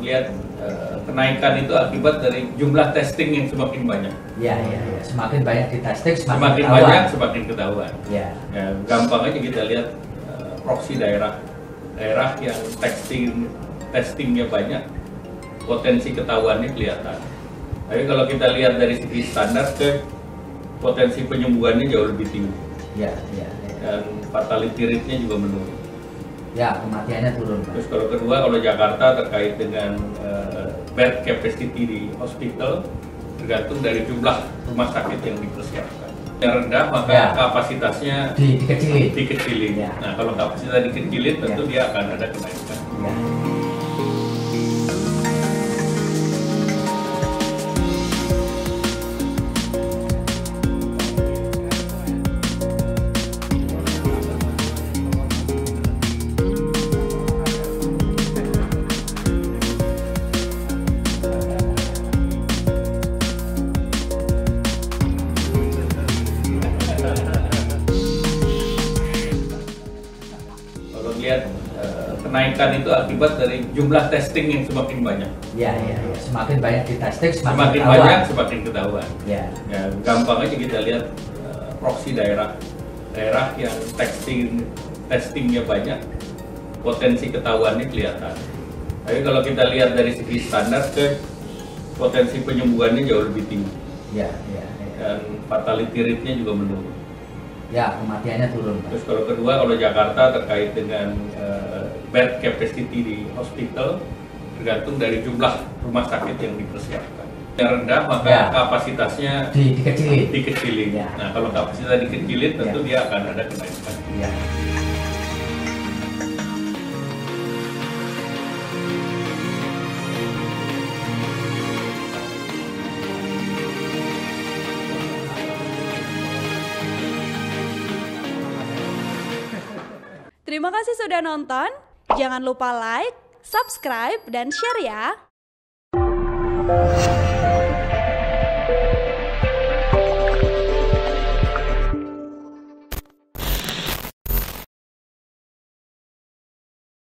lihat kenaikan itu akibat dari jumlah testing yang semakin banyak. Ya. Semakin banyak di testing, semakin banyak semakin ketahuan. Ya, gampang aja kita lihat proxy daerah yang testingnya banyak, potensi ketahuannya kelihatan. Tapi kalau kita lihat dari segi standar, potensi penyembuhannya jauh lebih tinggi. Ya. Dan fatality rate-nya juga menurun. Ya, kematiannya turun. Terus kalau Jakarta terkait dengan bed capacity di hospital tergantung dari jumlah rumah sakit yang dipersiapkan. Yang rendah maka kapasitasnya dikecilin. Ya. Nah, kalau kapasitas dikecilin tentu dia akan ada kenaikan. Ya. Lihat kenaikan itu akibat dari jumlah testing yang semakin banyak. Ya. Semakin banyak di testing, semakin banyak semakin ketahuan. Ya. Gampang aja kita lihat proxy daerah yang testingnya banyak, potensi ketahuannya kelihatan. Tapi kalau kita lihat dari segi standar, potensi penyembuhannya jauh lebih tinggi. Ya. Dan fatality rate-nya juga menurun. Ya, kematiannya turun. Terus kalau Jakarta terkait dengan bed capacity di hospital tergantung dari jumlah rumah sakit yang dipersiapkan. Yang rendah maka kapasitasnya dikecilin. Ya. Nah, kalau kapasitas dikecilin tentu dia akan ada kenaikan. Ya. Terima kasih sudah nonton. Jangan lupa like, subscribe, dan share ya.